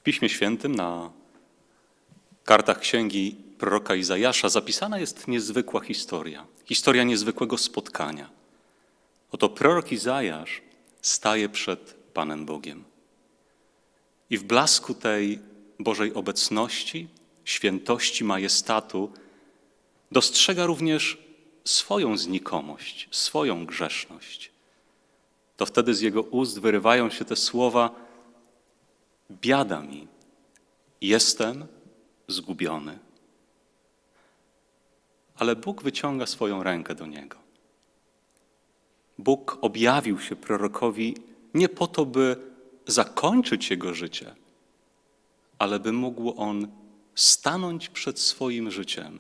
Piśmie Świętym na kartach księgi proroka Izajasza zapisana jest niezwykła historia. Historia niezwykłego spotkania. Oto prorok Izajasz staje przed Panem Bogiem. I w blasku tej Bożej obecności, świętości, majestatu dostrzega również swoją znikomość, swoją grzeszność. To wtedy z jego ust wyrywają się te słowa: biada mi, jestem zgubiony. Ale Bóg wyciąga swoją rękę do niego. Bóg objawił się prorokowi nie po to, by zakończyć jego życie, ale by mógł on stanąć przed swoim życiem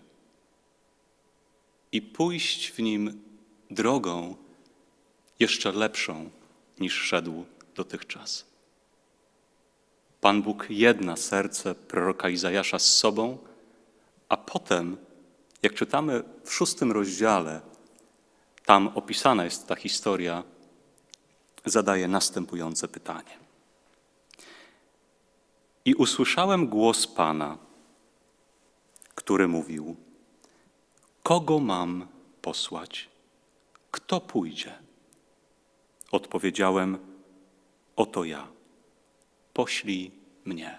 i pójść w nim drogą jeszcze lepszą, niż szedł dotychczas. Pan Bóg jedna serce proroka Izajasza z sobą, a potem, jak czytamy w 6 rozdziale, tam opisana jest ta historia, zadaje następujące pytanie. I usłyszałem głos Pana, który mówił: kogo mam posłać? Kto pójdzie? Odpowiedziałem: oto ja. Poślij mnie.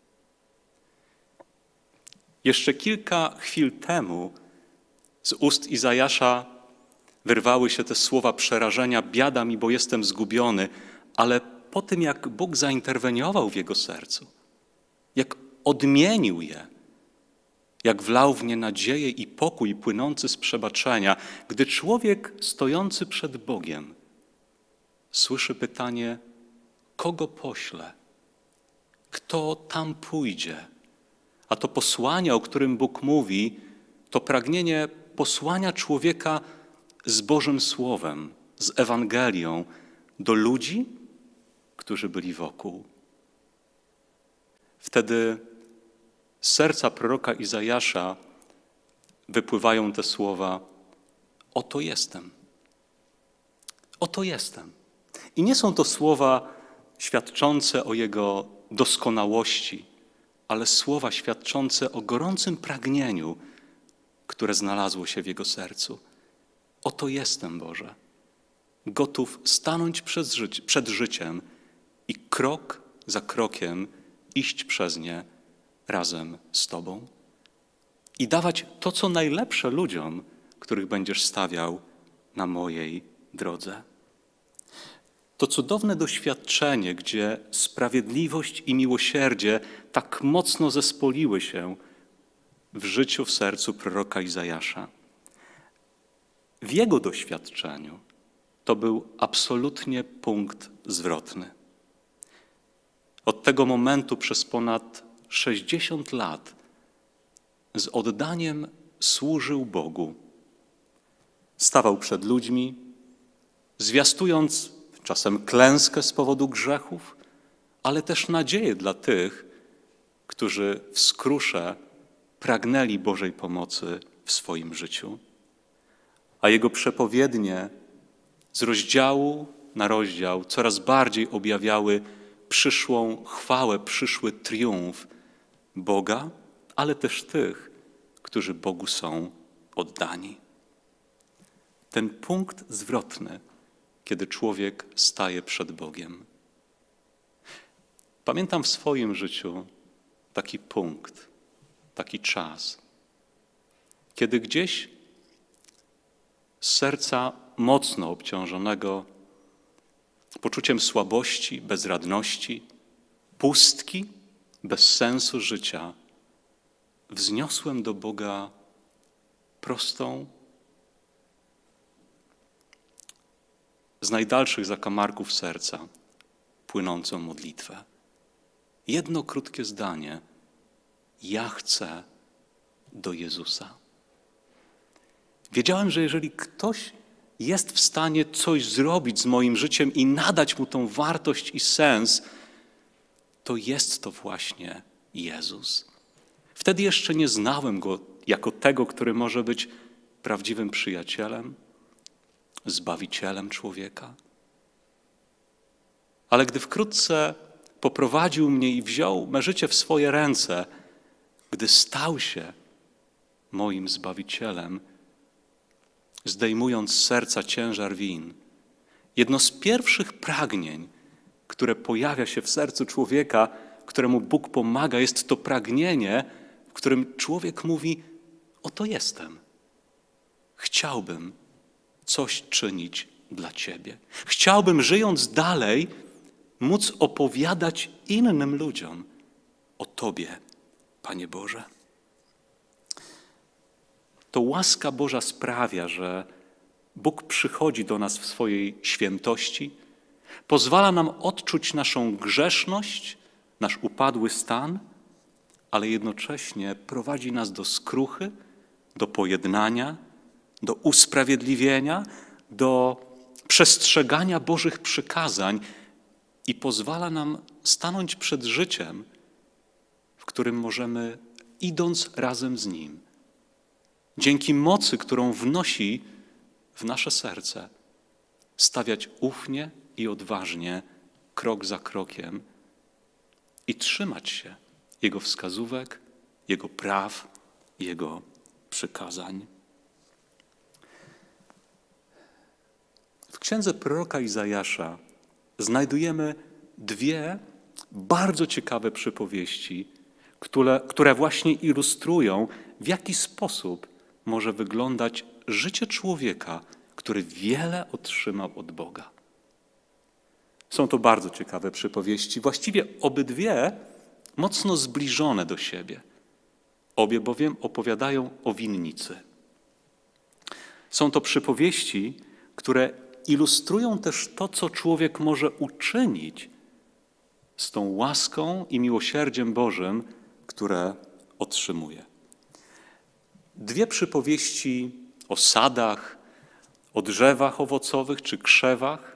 Jeszcze kilka chwil temu z ust Izajasza wyrwały się te słowa przerażenia: biada mi, bo jestem zgubiony, ale po tym, jak Bóg zainterweniował w jego sercu, jak odmienił je, jak wlał w nie nadzieję i pokój płynący z przebaczenia, gdy człowiek stojący przed Bogiem słyszy pytanie: kogo poślę? Kto tam pójdzie? A to posłanie, o którym Bóg mówi, to pragnienie posłania człowieka z Bożym Słowem, z Ewangelią do ludzi, którzy byli wokół. Wtedy z serca proroka Izajasza wypływają te słowa: oto jestem. Oto jestem. I nie są to słowa świadczące o jego doskonałości, ale słowa świadczące o gorącym pragnieniu, które znalazło się w jego sercu. Oto jestem, Boże, gotów stanąć przed życiem i krok za krokiem iść przez nie razem z Tobą i dawać to, co najlepsze ludziom, których będziesz stawiał na mojej drodze. To cudowne doświadczenie, gdzie sprawiedliwość i miłosierdzie tak mocno zespoliły się w życiu, w sercu proroka Izajasza. W jego doświadczeniu to był absolutnie punkt zwrotny. Od tego momentu przez ponad 60 lat z oddaniem służył Bogu. Stawał przed ludźmi, zwiastując czasem klęskę z powodu grzechów, ale też nadzieję dla tych, którzy w skrusze pragnęli Bożej pomocy w swoim życiu. A jego przepowiednie z rozdziału na rozdział coraz bardziej objawiały przyszłą chwałę, przyszły triumf Boga, ale też tych, którzy Bogu są oddani. Ten punkt zwrotny, kiedy człowiek staje przed Bogiem. Pamiętam w swoim życiu taki punkt, taki czas, kiedy gdzieś z serca mocno obciążonego poczuciem słabości, bezradności, pustki, bez sensu życia, wzniosłem do Boga prostą, z najdalszych zakamarków serca płynącą modlitwę. Jedno krótkie zdanie: ja chcę do Jezusa. Wiedziałem, że jeżeli ktoś jest w stanie coś zrobić z moim życiem i nadać mu tą wartość i sens, to jest to właśnie Jezus. Wtedy jeszcze nie znałem Go jako tego, który może być prawdziwym przyjacielem, Zbawicielem człowieka. Ale gdy wkrótce poprowadził mnie i wziął me życie w swoje ręce, gdy stał się moim Zbawicielem, zdejmując z serca ciężar win. Jedno z pierwszych pragnień, które pojawia się w sercu człowieka, któremu Bóg pomaga, jest to pragnienie, w którym człowiek mówi: oto jestem. Chciałbym coś czynić dla Ciebie. Chciałbym, żyjąc dalej, móc opowiadać innym ludziom o Tobie, Panie Boże. To łaska Boża sprawia, że Bóg przychodzi do nas w swojej świętości, pozwala nam odczuć naszą grzeszność, nasz upadły stan, ale jednocześnie prowadzi nas do skruchy, do pojednania, do usprawiedliwienia, do przestrzegania Bożych przykazań i pozwala nam stanąć przed życiem, w którym możemy, idąc razem z Nim, dzięki mocy, którą wnosi w nasze serce, stawiać ufnie i odważnie, krok za krokiem i trzymać się Jego wskazówek, Jego praw, Jego przykazań. W księdze proroka Izajasza znajdujemy dwie bardzo ciekawe przypowieści, które właśnie ilustrują, w jaki sposób może wyglądać życie człowieka, który wiele otrzymał od Boga. Są to bardzo ciekawe przypowieści, właściwie obydwie mocno zbliżone do siebie. Obie bowiem opowiadają o winnicy. Są to przypowieści, które ilustrują też to, co człowiek może uczynić z tą łaską i miłosierdziem Bożym, które otrzymuje. Dwie przypowieści o sadach, o drzewach owocowych czy krzewach.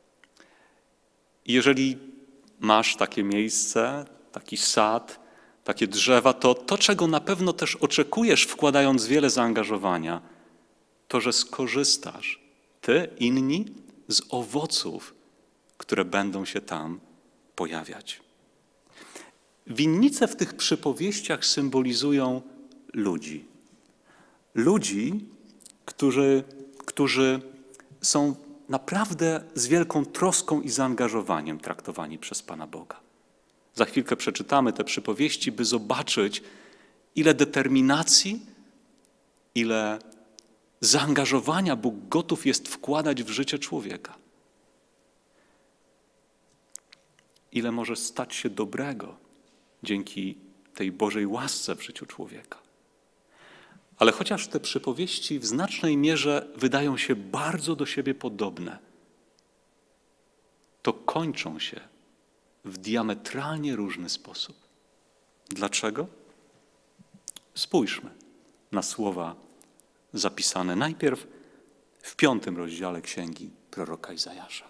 Jeżeli masz takie miejsce, taki sad, takie drzewa, to czego na pewno też oczekujesz, wkładając wiele zaangażowania, to, że skorzystasz, ty, inni, z owoców, które będą się tam pojawiać. Winnice w tych przypowieściach symbolizują ludzi. Ludzi, którzy są naprawdę z wielką troską i zaangażowaniem traktowani przez Pana Boga. Za chwilkę przeczytamy te przypowieści, by zobaczyć, ile determinacji, ile zaangażowania Bóg gotów jest wkładać w życie człowieka. Ile może stać się dobrego dzięki tej Bożej łasce w życiu człowieka. Ale chociaż te przypowieści w znacznej mierze wydają się bardzo do siebie podobne, to kończą się w diametralnie różny sposób. Dlaczego? Spójrzmy na słowa zapisane najpierw w 5. rozdziale księgi proroka Izajasza.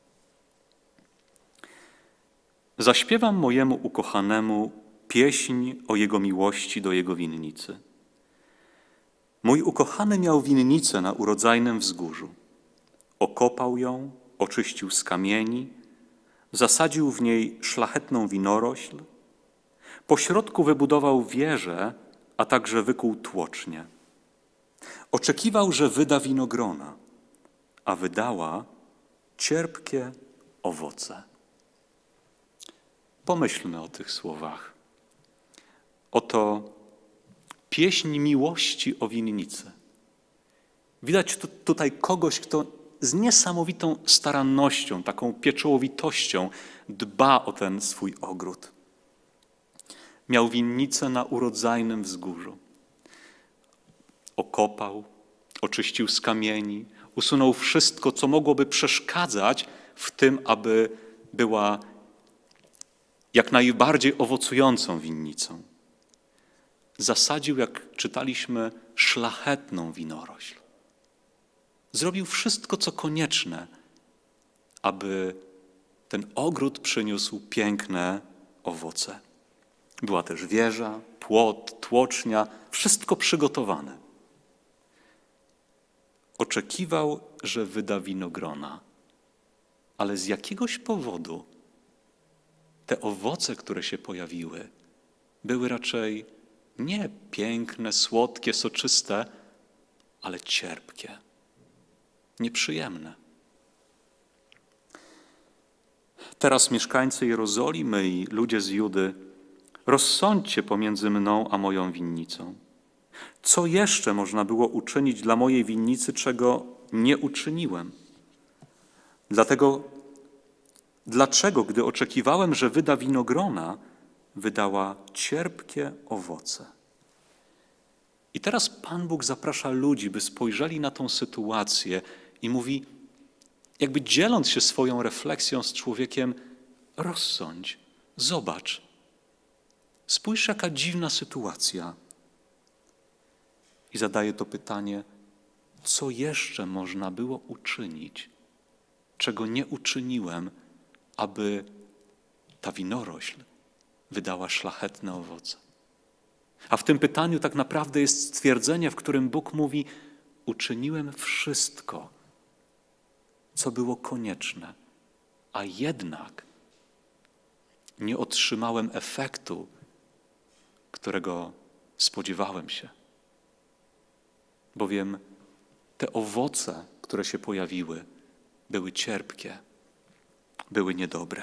Zaśpiewam mojemu ukochanemu pieśń o jego miłości do jego winnicy. Mój ukochany miał winnicę na urodzajnym wzgórzu. Okopał ją, oczyścił z kamieni, zasadził w niej szlachetną winorośl, po środku wybudował wieżę, a także wykuł tłocznię. Oczekiwał, że wyda winogrona, a wydała cierpkie owoce. Pomyślmy o tych słowach. Oto pieśń miłości o winnicy. Widać tutaj kogoś, kto z niesamowitą starannością, taką pieczołowitością dba o ten swój ogród. Miał winnicę na urodzajnym wzgórzu. Okopał, oczyścił z kamieni, usunął wszystko, co mogłoby przeszkadzać w tym, aby była jak najbardziej owocującą winnicą. Zasadził, jak czytaliśmy, szlachetną winorośl. Zrobił wszystko, co konieczne, aby ten ogród przyniósł piękne owoce. Była też wieża, płot, tłocznia, wszystko przygotowane. Oczekiwał, że wyda winogrona, ale z jakiegoś powodu te owoce, które się pojawiły, były raczej nie piękne, słodkie, soczyste, ale cierpkie, nieprzyjemne. Teraz mieszkańcy Jerozolimy i ludzie z Judy, rozsądźcie pomiędzy mną a moją winnicą. Co jeszcze można było uczynić dla mojej winnicy, czego nie uczyniłem? Dlaczego, gdy oczekiwałem, że wyda winogrona, wydała cierpkie owoce? I teraz Pan Bóg zaprasza ludzi, by spojrzeli na tą sytuację i mówi, jakby dzieląc się swoją refleksją z człowiekiem, rozsądź, zobacz, spójrz, jaka dziwna sytuacja. I zadaje to pytanie, co jeszcze można było uczynić, czego nie uczyniłem, aby ta winorośl wydała szlachetne owoce. A w tym pytaniu tak naprawdę jest stwierdzenie, w którym Bóg mówi, uczyniłem wszystko, co było konieczne, a jednak nie otrzymałem efektu, którego spodziewałem się. Bowiem te owoce, które się pojawiły, były cierpkie, były niedobre.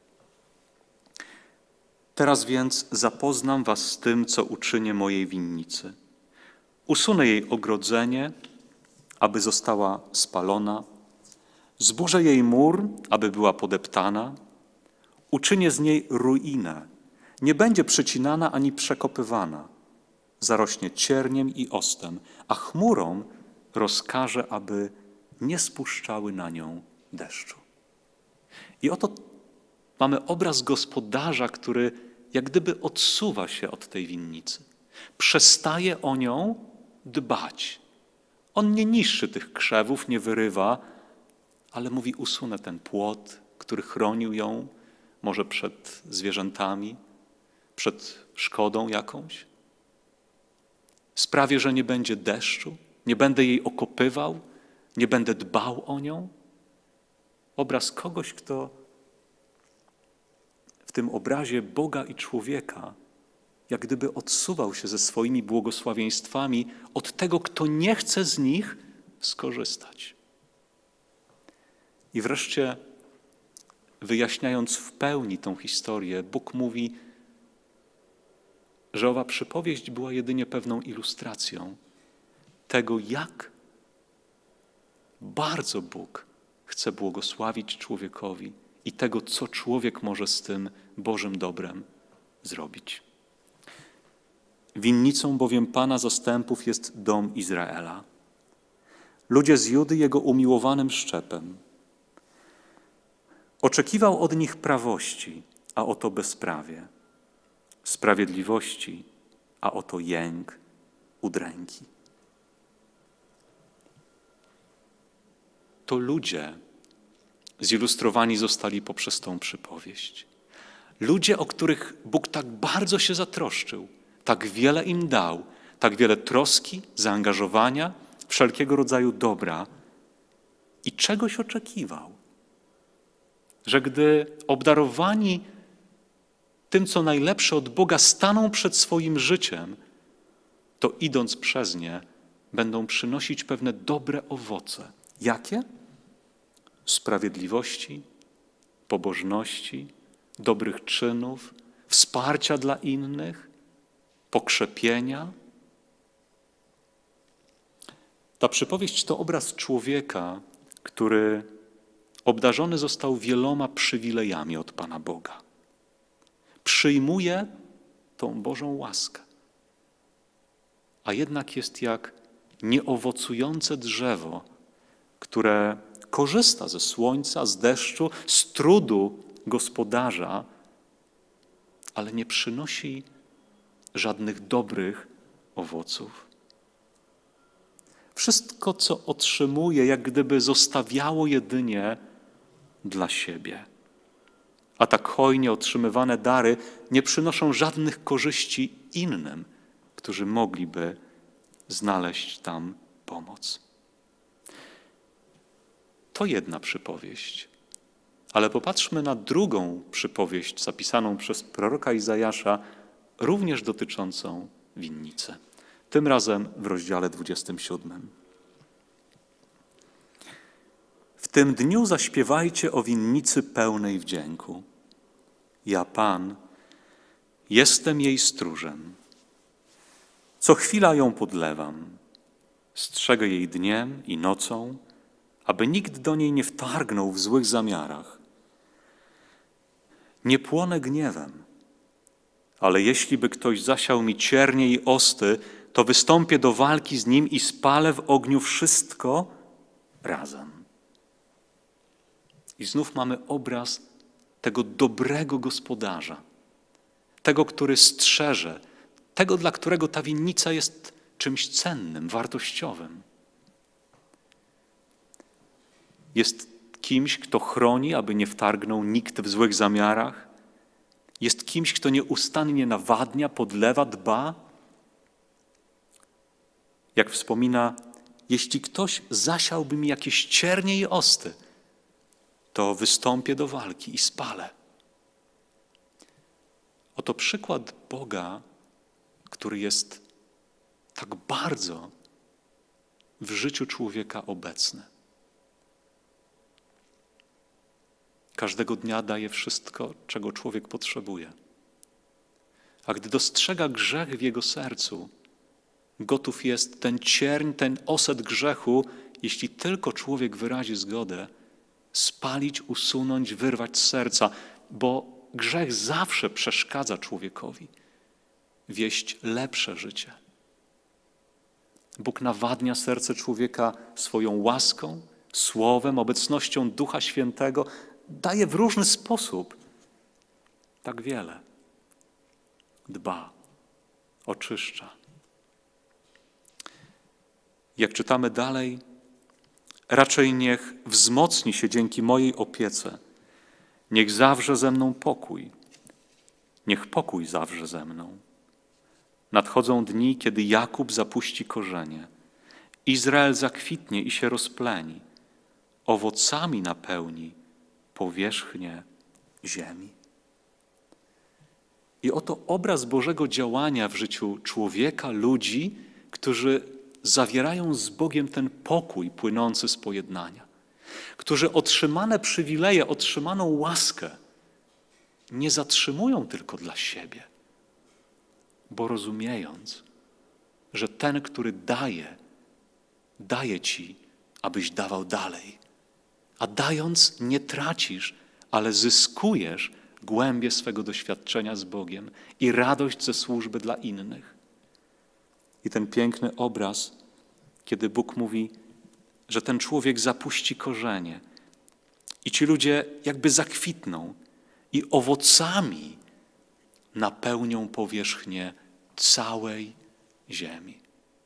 Teraz więc zapoznam was z tym, co uczynię mojej winnicy. Usunę jej ogrodzenie, aby została spalona, zburzę jej mur, aby była podeptana, uczynię z niej ruinę, nie będzie przycinana ani przekopywana, zarośnie cierniem i ostem, a chmurom rozkaże, aby nie spuszczały na nią deszczu. I oto mamy obraz gospodarza, który jak gdyby odsuwa się od tej winnicy. Przestaje o nią dbać. On nie niszczy tych krzewów, nie wyrywa, ale mówi, usunę ten płot, który chronił ją, może przed zwierzętami, przed szkodą jakąś. Sprawię, że nie będzie deszczu, nie będę jej okopywał, nie będę dbał o nią. Obraz kogoś, kto w tym obrazie Boga i człowieka jak gdyby odsuwał się ze swoimi błogosławieństwami od tego, kto nie chce z nich skorzystać. I wreszcie, wyjaśniając w pełni tą historię, Bóg mówi, że owa przypowieść była jedynie pewną ilustracją tego, jak bardzo Bóg chce błogosławić człowiekowi i tego, co człowiek może z tym Bożym dobrem zrobić. Winnicą bowiem Pana zastępów jest dom Izraela. Ludzie z Judy Jego umiłowanym szczepem. Oczekiwał od nich prawości, a oto bezprawie. Sprawiedliwości, a oto jęk, udręki. To ludzie zilustrowani zostali poprzez tą przypowieść. Ludzie, o których Bóg tak bardzo się zatroszczył, tak wiele im dał, tak wiele troski, zaangażowania, wszelkiego rodzaju dobra i czegoś oczekiwał. Że gdy obdarowani tym, co najlepsze od Boga, staną przed swoim życiem, to idąc przez nie, będą przynosić pewne dobre owoce. Jakie? Sprawiedliwości, pobożności, dobrych czynów, wsparcia dla innych, pokrzepienia. Ta przypowieść to obraz człowieka, który obdarzony został wieloma przywilejami od Pana Boga. Przyjmuje tą Bożą łaskę, a jednak jest jak nieowocujące drzewo, które korzysta ze słońca, z deszczu, z trudu gospodarza, ale nie przynosi żadnych dobrych owoców. Wszystko, co otrzymuje, jak gdyby zostawiało jedynie dla siebie. A tak hojnie otrzymywane dary nie przynoszą żadnych korzyści innym, którzy mogliby znaleźć tam pomoc. To jedna przypowieść, Ale popatrzmy na drugą przypowieść zapisaną przez proroka Izajasza, również dotyczącą winnicy. Tym razem w rozdziale 27. W tym dniu zaśpiewajcie o winnicy pełnej wdzięku. Ja, Pan, jestem jej stróżem. Co chwila ją podlewam. Strzegę jej dniem i nocą, aby nikt do niej nie wtargnął w złych zamiarach. Nie płonę gniewem, ale jeśli by ktoś zasiał mi ciernie i osty, to wystąpię do walki z nim i spalę w ogniu wszystko razem. I znów mamy obraz tego dobrego gospodarza, tego, który strzeże, tego, dla którego ta winnica jest czymś cennym, wartościowym. Jest kimś, kto chroni, aby nie wtargnął nikt w złych zamiarach. Jest kimś, kto nieustannie nawadnia, podlewa, dba. Jak wspomina, jeśli ktoś zasiałby mi jakieś ciernie i osty, to wystąpię do walki i spalę. Oto przykład Boga, który jest tak bardzo w życiu człowieka obecny. Każdego dnia daje wszystko, czego człowiek potrzebuje. A gdy dostrzega grzech w jego sercu, gotów jest ten cierń, ten oset grzechu, jeśli tylko człowiek wyrazi zgodę, spalić, usunąć, wyrwać z serca, bo grzech zawsze przeszkadza człowiekowi wieść lepsze życie. Bóg nawadnia serce człowieka swoją łaską, słowem, obecnością Ducha Świętego. Daje w różny sposób tak wiele. Dba, oczyszcza. Jak czytamy dalej, raczej niech wzmocni się dzięki mojej opiece. Niech zawrze ze mną pokój. Niech pokój zawrze ze mną. Nadchodzą dni, kiedy Jakub zapuści korzenie. Izrael zakwitnie i się rozpleni. Owocami napełni powierzchnię ziemi. I oto obraz Bożego działania w życiu człowieka, ludzi, którzy zawierają z Bogiem ten pokój płynący z pojednania, którzy otrzymane przywileje, otrzymaną łaskę nie zatrzymują tylko dla siebie, bo rozumiejąc, że ten, który daje ci, abyś dawał dalej. A dając nie tracisz, ale zyskujesz głębię swego doświadczenia z Bogiem i radość ze służby dla innych. I ten piękny obraz, kiedy Bóg mówi, że ten człowiek zapuści korzenie i ci ludzie jakby zakwitną i owocami napełnią powierzchnię całej ziemi.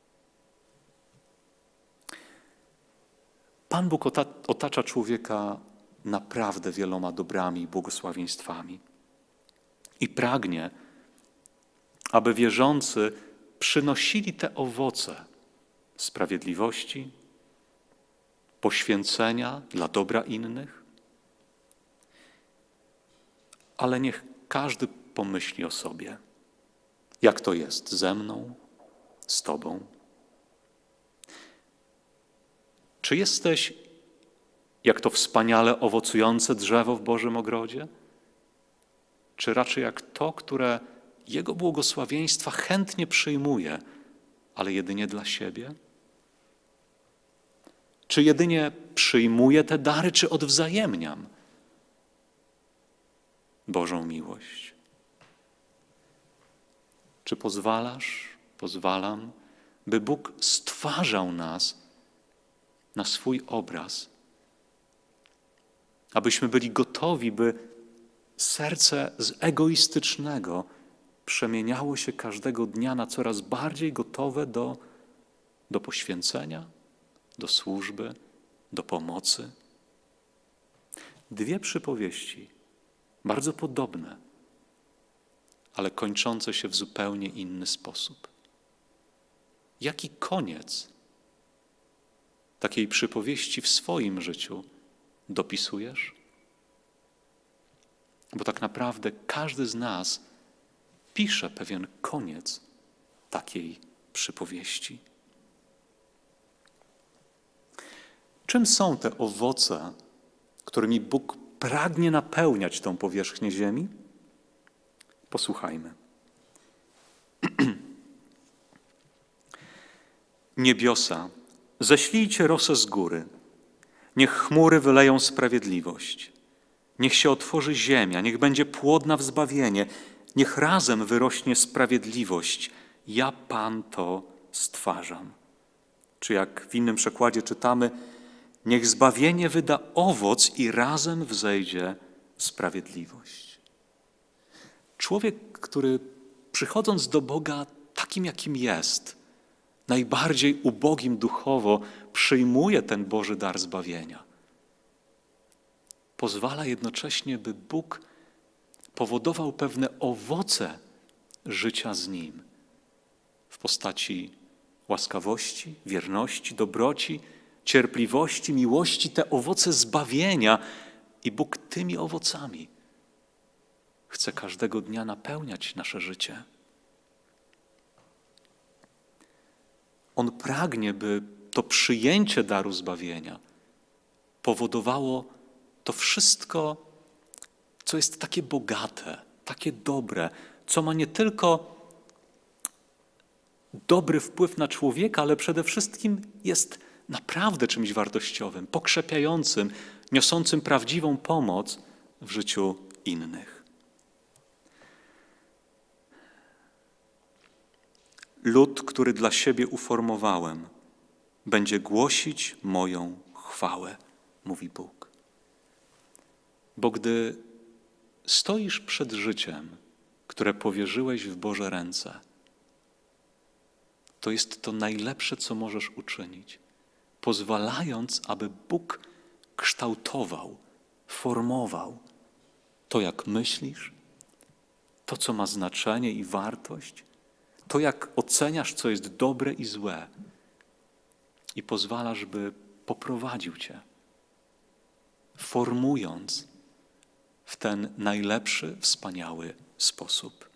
Pan Bóg otacza człowieka naprawdę wieloma dobrami i błogosławieństwami. I pragnie, aby wierzący przynosili te owoce sprawiedliwości, poświęcenia dla dobra innych. Ale niech każdy pomyśli o sobie, jak to jest ze mną, z Tobą. Czy jesteś jak to wspaniale owocujące drzewo w Bożym ogrodzie? Czy raczej jak to, które Jego błogosławieństwa chętnie przyjmuje, ale jedynie dla siebie? Czy jedynie przyjmuję te dary, czy odwzajemniam Bożą miłość? Czy pozwalam, by Bóg stwarzał nas na swój obraz, abyśmy byli gotowi, by serce z egoistycznego przemieniało się każdego dnia na coraz bardziej gotowe do poświęcenia, do służby, do pomocy. Dwie przypowieści, bardzo podobne, ale kończące się w zupełnie inny sposób. Jaki koniec takiej przypowieści w swoim życiu dopisujesz? Bo tak naprawdę każdy z nas pisze pewien koniec takiej przypowieści. Czym są te owoce, którymi Bóg pragnie napełniać tą powierzchnię ziemi? Posłuchajmy. Niebiosa, ześlijcie rosę z góry. Niech chmury wyleją sprawiedliwość. Niech się otworzy ziemia, niech będzie płodna w zbawienie. Niech razem wyrośnie sprawiedliwość. Ja, Pan, to stwarzam. Czy jak w innym przekładzie czytamy, niech zbawienie wyda owoc i razem wzejdzie sprawiedliwość. Człowiek, który przychodząc do Boga takim, jakim jest, najbardziej ubogim duchowo, przyjmuje ten Boży dar zbawienia. Pozwala jednocześnie, by Bóg powodował pewne owoce życia z Nim w postaci łaskawości, wierności, dobroci, cierpliwości, miłości, te owoce zbawienia. I Bóg tymi owocami chce każdego dnia napełniać nasze życie. On pragnie, by to przyjęcie daru zbawienia powodowało to wszystko, co jest takie bogate, takie dobre, co ma nie tylko dobry wpływ na człowieka, ale przede wszystkim jest naprawdę czymś wartościowym, pokrzepiającym, niosącym prawdziwą pomoc w życiu innych. Lud, który dla siebie uformowałem, będzie głosić moją chwałę, mówi Bóg. Bo gdy stoisz przed życiem, które powierzyłeś w Boże ręce, to jest to najlepsze, co możesz uczynić, pozwalając, aby Bóg kształtował, formował to, jak myślisz, to, co ma znaczenie i wartość, to, jak oceniasz, co jest dobre i złe, i pozwalasz, by poprowadził cię, formując w ten najlepszy, wspaniały sposób.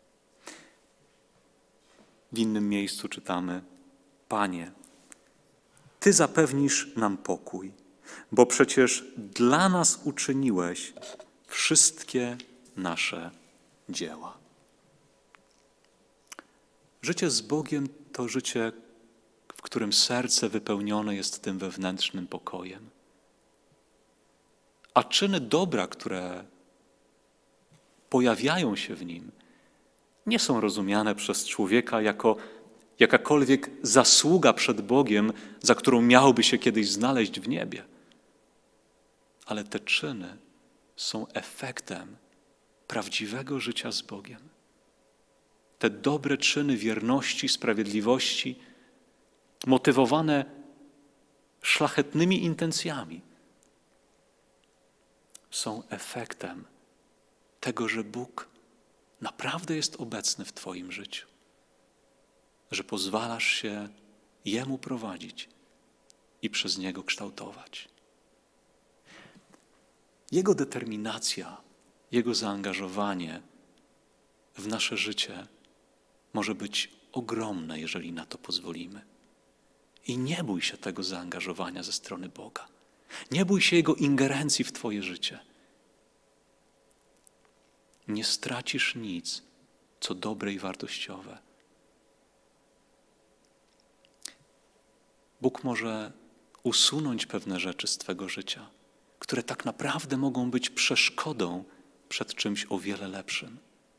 W innym miejscu czytamy: Panie, Ty zapewnisz nam pokój, bo przecież dla nas uczyniłeś wszystkie nasze dzieła. Życie z Bogiem to życie, w którym serce wypełnione jest tym wewnętrznym pokojem. A czyny dobra, które pojawiają się w nim, nie są rozumiane przez człowieka jako jakakolwiek zasługa przed Bogiem, za którą miałby się kiedyś znaleźć w niebie. Ale te czyny są efektem prawdziwego życia z Bogiem. Te dobre czyny wierności, sprawiedliwości, motywowane szlachetnymi intencjami, są efektem tego, że Bóg naprawdę jest obecny w Twoim życiu, że pozwalasz się Jemu prowadzić i przez Niego kształtować. Jego determinacja, Jego zaangażowanie w nasze życie może być ogromne, jeżeli na to pozwolimy. I nie bój się tego zaangażowania ze strony Boga. Nie bój się Jego ingerencji w Twoje życie. Nie stracisz nic, co dobre i wartościowe. Bóg może usunąć pewne rzeczy z Twego życia, które tak naprawdę mogą być przeszkodą przed czymś o wiele lepszym.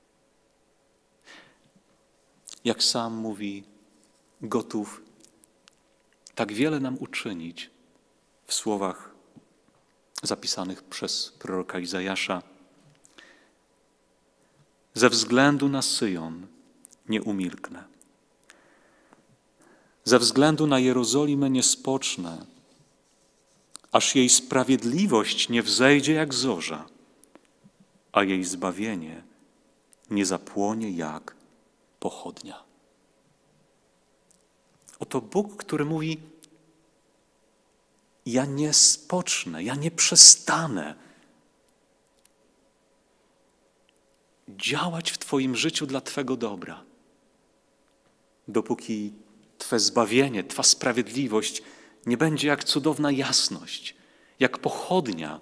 Jak sam mówi, gotów tak wiele nam uczynić w słowach zapisanych przez proroka Izajasza. Ze względu na Syjon nie umilknę. Ze względu na Jerozolimę nie spocznę, aż jej sprawiedliwość nie wzejdzie jak zorza, a jej zbawienie nie zapłonie jak pochodnia. Oto Bóg, który mówi: ja nie spocznę, ja nie przestanę działać w Twoim życiu dla Twego dobra. Dopóki Twe zbawienie, Twa sprawiedliwość nie będzie jak cudowna jasność, jak pochodnia.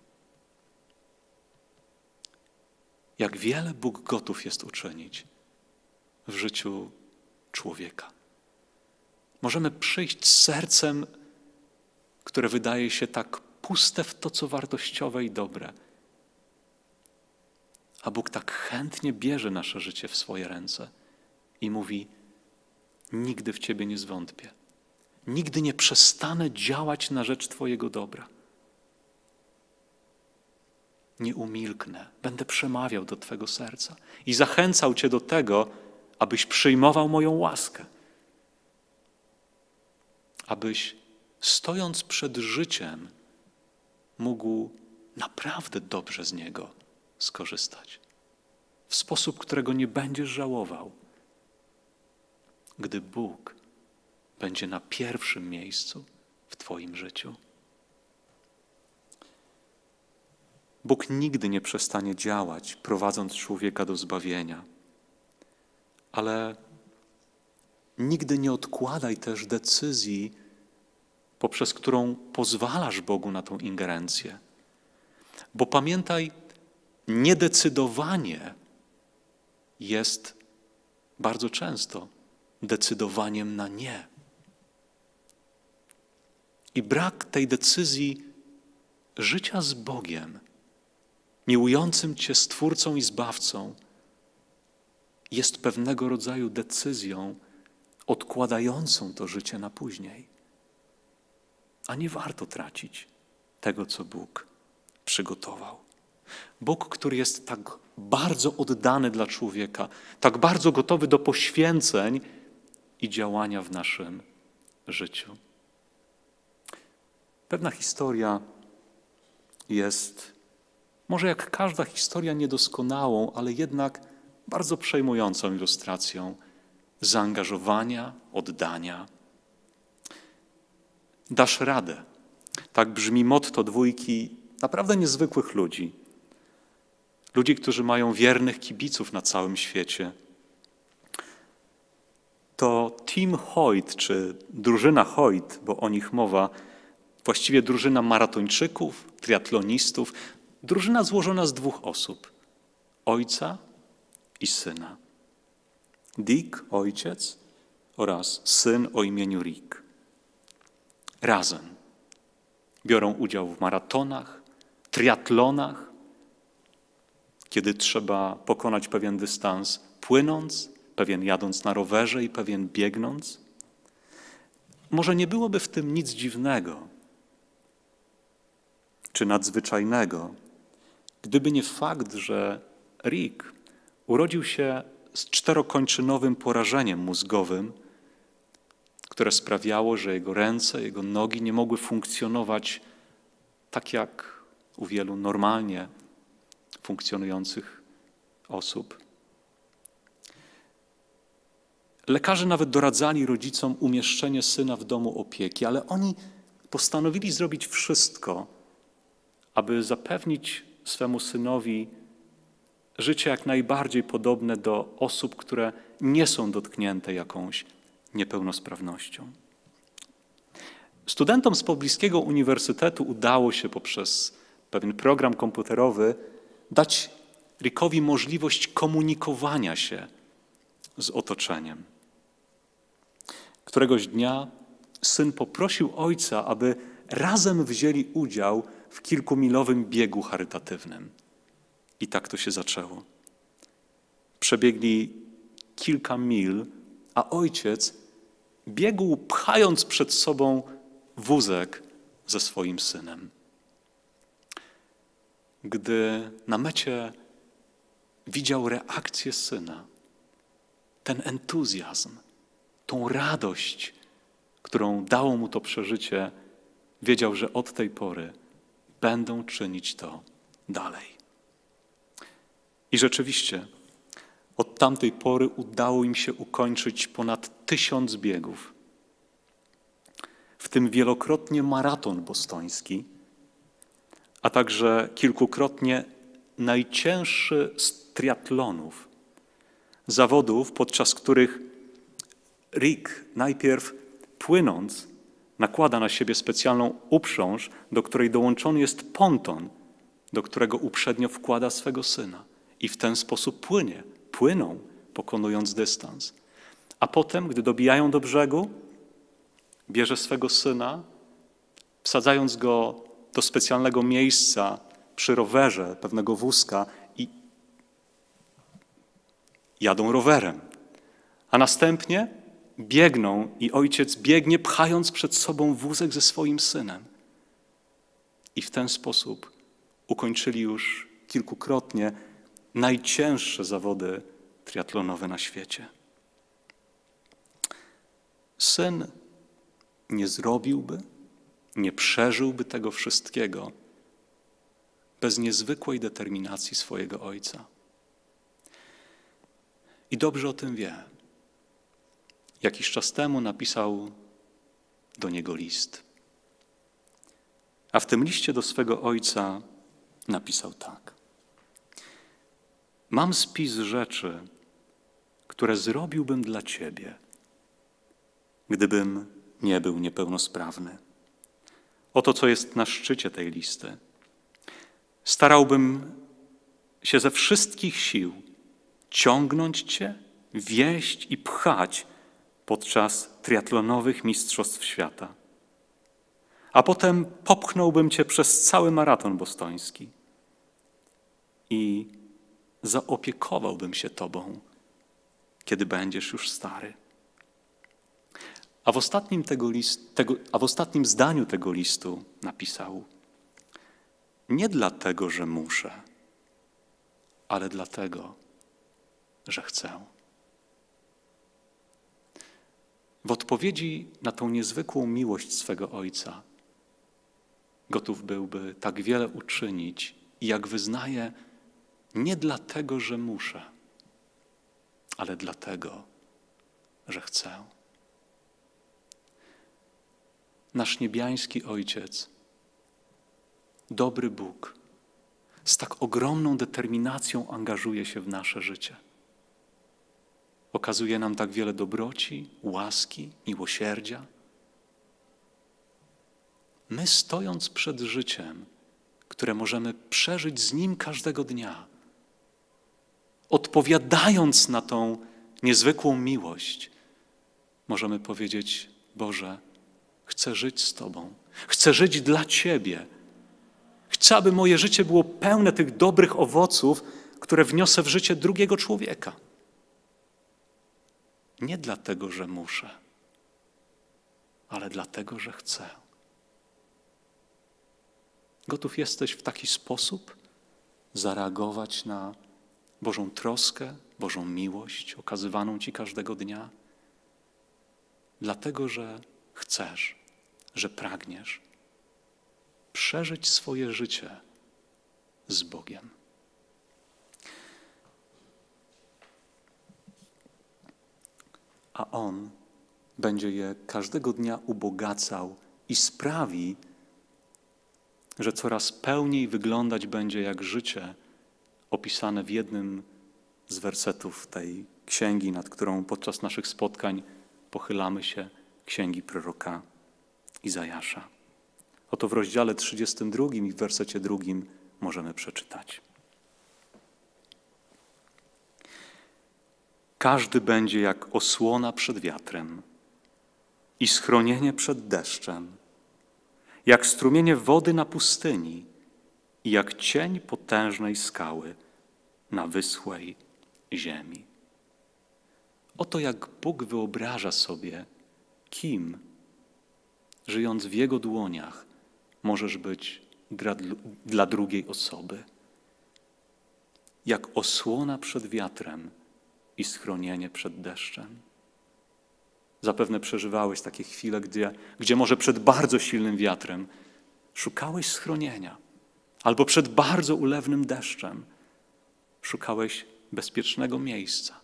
Jak wiele Bóg gotów jest uczynić w życiu człowieka. Możemy przyjść z sercem, które wydaje się tak puste w to, co wartościowe i dobre. A Bóg tak chętnie bierze nasze życie w swoje ręce i mówi: nigdy w Ciebie nie zwątpię. Nigdy nie przestanę działać na rzecz Twojego dobra. Nie umilknę, będę przemawiał do Twego serca i zachęcał Cię do tego, abyś przyjmował moją łaskę. Abyś, stojąc przed życiem, mógł naprawdę dobrze z niego skorzystać. W sposób, którego nie będziesz żałował, gdy Bóg będzie na pierwszym miejscu w Twoim życiu. Bóg nigdy nie przestanie działać, prowadząc człowieka do zbawienia. Ale nigdy nie odkładaj też decyzji, poprzez którą pozwalasz Bogu na tą ingerencję. Bo pamiętaj, niedecydowanie jest bardzo często decydowaniem na nie. I brak tej decyzji życia z Bogiem, miłującym Cię Stwórcą i Zbawcą, jest pewnego rodzaju decyzją odkładającą to życie na później. A nie warto tracić tego, co Bóg przygotował. Bóg, który jest tak bardzo oddany dla człowieka, tak bardzo gotowy do poświęceń i działania w naszym życiu. Pewna historia jest, może jak każda historia, niedoskonałą, ale jednak bardzo przejmującą ilustracją zaangażowania, oddania. Dasz radę. Tak brzmi motto dwójki naprawdę niezwykłych ludzi. Ludzi, którzy mają wiernych kibiców na całym świecie. To Team Hoyt, czy drużyna Hoyt, bo o nich mowa, właściwie drużyna maratończyków, triatlonistów, drużyna złożona z dwóch osób. Ojca i syna. Dick, ojciec, oraz syn o imieniu Rick. Razem biorą udział w maratonach, triatlonach, kiedy trzeba pokonać pewien dystans płynąc, pewien jadąc na rowerze i pewien biegnąc. Może nie byłoby w tym nic dziwnego czy nadzwyczajnego, gdyby nie fakt, że Rick urodził się z czterokończynowym porażeniem mózgowym, które sprawiało, że jego ręce, jego nogi nie mogły funkcjonować tak jak u wielu normalnie funkcjonujących osób. Lekarze nawet doradzali rodzicom umieszczenie syna w domu opieki, ale oni postanowili zrobić wszystko, aby zapewnić swemu synowi życie jak najbardziej podobne do osób, które nie są dotknięte jakąś niepełnosprawnością. Studentom z pobliskiego uniwersytetu udało się poprzez pewien program komputerowy dać Rickowi możliwość komunikowania się z otoczeniem. Któregoś dnia syn poprosił ojca, aby razem wzięli udział w kilkumilowym biegu charytatywnym. I tak to się zaczęło. Przebiegli kilka mil, a ojciec biegł, pchając przed sobą wózek ze swoim synem. Gdy na mecie widział reakcję syna, ten entuzjazm, tą radość, którą dało mu to przeżycie, wiedział, że od tej pory będą czynić to dalej. I rzeczywiście od tamtej pory udało im się ukończyć ponad 1000 biegów, w tym wielokrotnie maraton bostoński, a także kilkukrotnie najcięższy z triatlonów, zawodów, podczas których Rick najpierw płynąc nakłada na siebie specjalną uprząż, do której dołączony jest ponton, do którego uprzednio wkłada swego syna. I w ten sposób płyną, pokonując dystans. A potem, gdy dobijają do brzegu, bierze swego syna, wsadzając go do specjalnego miejsca przy rowerze, pewnego wózka i jadą rowerem. A następnie biegną i ojciec biegnie, pchając przed sobą wózek ze swoim synem. I w ten sposób ukończyli już kilkukrotnie najcięższe zawody triatlonowe na świecie. Syn nie zrobiłby, nie przeżyłby tego wszystkiego bez niezwykłej determinacji swojego ojca. I dobrze o tym wie. Jakiś czas temu napisał do niego list. A w tym liście do swego ojca napisał tak. Mam spis rzeczy, które zrobiłbym dla ciebie, gdybym nie był niepełnosprawny. Oto, co jest na szczycie tej listy. Starałbym się ze wszystkich sił ciągnąć cię, wieść i pchać podczas triatlonowych mistrzostw świata. A potem popchnąłbym cię przez cały maraton bostoński i zaopiekowałbym się tobą, kiedy będziesz już stary. A w ostatnim zdaniu tego listu napisał: nie dlatego, że muszę, ale dlatego, że chcę. W odpowiedzi na tą niezwykłą miłość swego ojca gotów byłby tak wiele uczynić i jak wyznaje, nie dlatego, że muszę, ale dlatego, że chcę. Nasz niebiański Ojciec, dobry Bóg, z tak ogromną determinacją angażuje się w nasze życie. Okazuje nam tak wiele dobroci, łaski, miłosierdzia. My, stojąc przed życiem, które możemy przeżyć z Nim każdego dnia, odpowiadając na tą niezwykłą miłość, możemy powiedzieć: Boże, chcę żyć z Tobą, chcę żyć dla Ciebie. Chcę, aby moje życie było pełne tych dobrych owoców, które wniosę w życie drugiego człowieka. Nie dlatego, że muszę, ale dlatego, że chcę. Gotów jesteś w taki sposób zareagować na Bożą troskę, Bożą miłość okazywaną Ci każdego dnia? Dlatego, że chcesz, że pragniesz przeżyć swoje życie z Bogiem. A On będzie je każdego dnia ubogacał i sprawi, że coraz pełniej wyglądać będzie jak życie opisane w jednym z wersetów tej księgi, nad którą podczas naszych spotkań pochylamy się, księgi proroka Izajasza. Oto w rozdziale 32 i w wersecie 2 możemy przeczytać. Każdy będzie jak osłona przed wiatrem i schronienie przed deszczem, jak strumienie wody na pustyni i jak cień potężnej skały na wyschłej ziemi. Oto jak Bóg wyobraża sobie, kim, żyjąc w Jego dłoniach, możesz być dla drugiej osoby. Jak osłona przed wiatrem i schronienie przed deszczem. Zapewne przeżywałeś takie chwile, gdzie może przed bardzo silnym wiatrem szukałeś schronienia, albo przed bardzo ulewnym deszczem szukałeś bezpiecznego miejsca.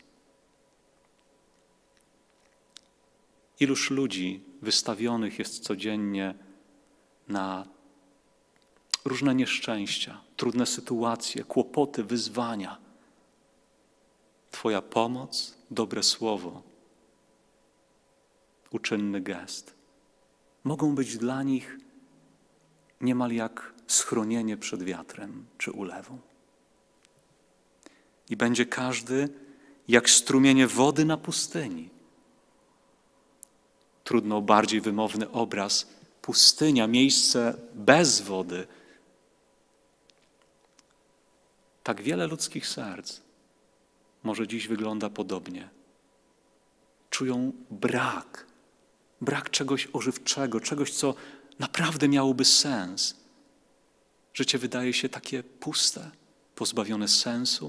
Iluż ludzi wystawionych jest codziennie na różne nieszczęścia, trudne sytuacje, kłopoty, wyzwania. Twoja pomoc, dobre słowo, uczynny gest mogą być dla nich niemal jak schronienie przed wiatrem czy ulewą. I będzie każdy jak strumienie wody na pustyni. Trudno o bardziej wymowny obraz. Pustynia, miejsce bez wody. Tak wiele ludzkich serc może dziś wygląda podobnie. Czują brak czegoś ożywczego, czegoś, co naprawdę miałoby sens. Życie wydaje się takie puste, pozbawione sensu.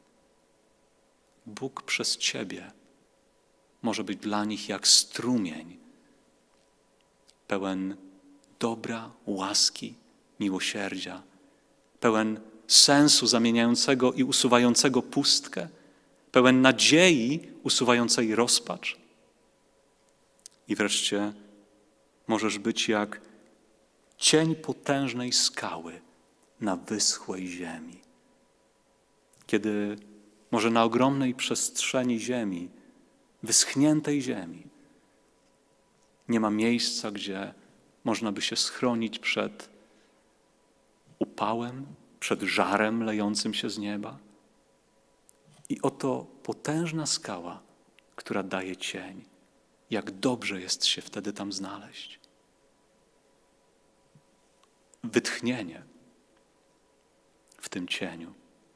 Bóg przez Ciebie może być dla nich jak strumień, pełen dobra, łaski, miłosierdzia, pełen sensu zamieniającego i usuwającego pustkę, pełen nadziei usuwającej rozpacz. I wreszcie możesz być jak cień potężnej skały na wyschłej ziemi. Kiedy może na ogromnej przestrzeni ziemi, wyschniętej ziemi, nie ma miejsca, gdzie można by się schronić przed upałem, przed żarem lejącym się z nieba. I oto potężna skała, która daje cień. Jak dobrze jest się wtedy tam znaleźć. Wytchnienie w tym cieniu.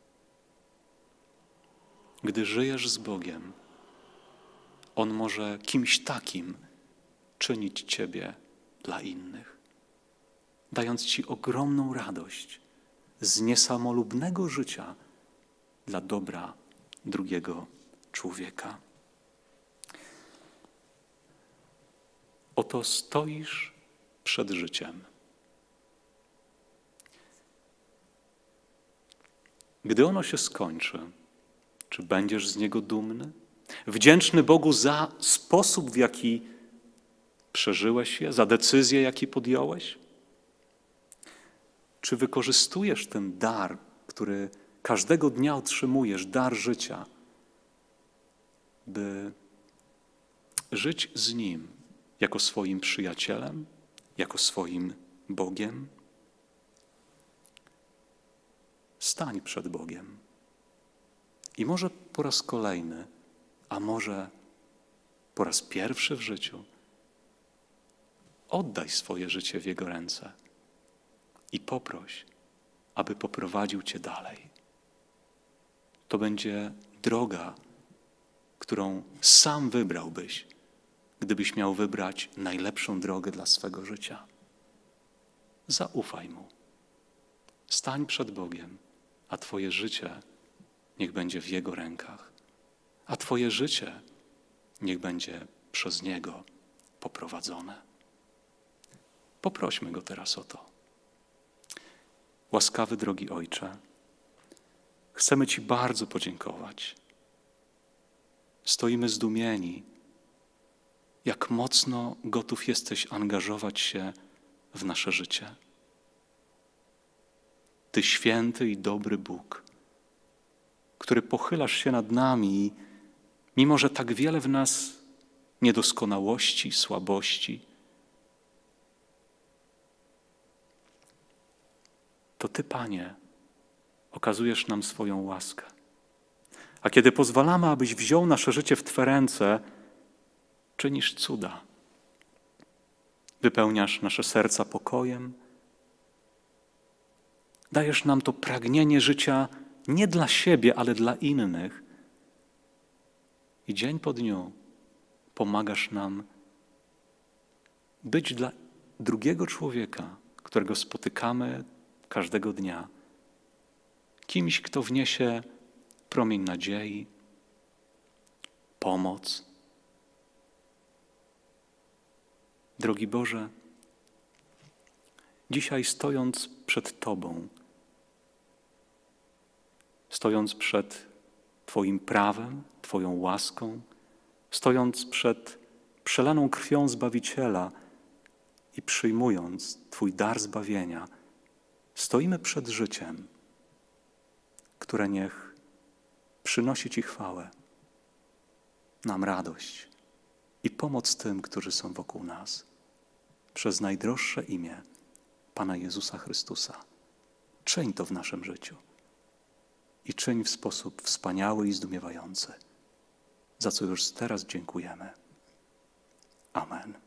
Gdy żyjesz z Bogiem, On może kimś takim czynić Ciebie dla innych, dając Ci ogromną radość z niesamolubnego życia dla dobra drugiego człowieka. Oto stoisz przed życiem. Gdy ono się skończy, czy będziesz z niego dumny? Wdzięczny Bogu za sposób, w jaki przeżyłeś je, za decyzje, jakie podjąłeś? Czy wykorzystujesz ten dar, który każdego dnia otrzymujesz, dar życia, by żyć z Nim jako swoim przyjacielem, jako swoim Bogiem? Stań przed Bogiem i może po raz kolejny, a może po raz pierwszy w życiu oddaj swoje życie w Jego ręce i poproś, aby poprowadził Cię dalej. To będzie droga, którą sam wybrałbyś, gdybyś miał wybrać najlepszą drogę dla swego życia. Zaufaj Mu. Stań przed Bogiem, a Twoje życie niech będzie w Jego rękach, a Twoje życie niech będzie przez Niego poprowadzone. Poprośmy Go teraz o to. Łaskawy, drogi Ojcze, chcemy Ci bardzo podziękować. Stoimy zdumieni, jak mocno gotów jesteś angażować się w nasze życie. Ty święty i dobry Bóg, który pochylasz się nad nami, mimo że tak wiele w nas niedoskonałości, słabości, to Ty, Panie, okazujesz nam swoją łaskę. A kiedy pozwalamy, abyś wziął nasze życie w Twe ręce, czynisz cuda. Wypełniasz nasze serca pokojem. Dajesz nam to pragnienie życia nie dla siebie, ale dla innych. I dzień po dniu pomagasz nam być dla drugiego człowieka, którego spotykamy każdego dnia, kimś, kto wniesie promień nadziei, pomoc. Drogi Boże, dzisiaj stojąc przed Tobą, stojąc przed Twoim prawem, Twoją łaską, stojąc przed przelaną krwią Zbawiciela i przyjmując Twój dar zbawienia, stoimy przed życiem, które niech przynosi Ci chwałę, nam radość i pomoc tym, którzy są wokół nas. Przez najdroższe imię Pana Jezusa Chrystusa. Czyń to w naszym życiu i czyń w sposób wspaniały i zdumiewający, za co już teraz dziękujemy. Amen.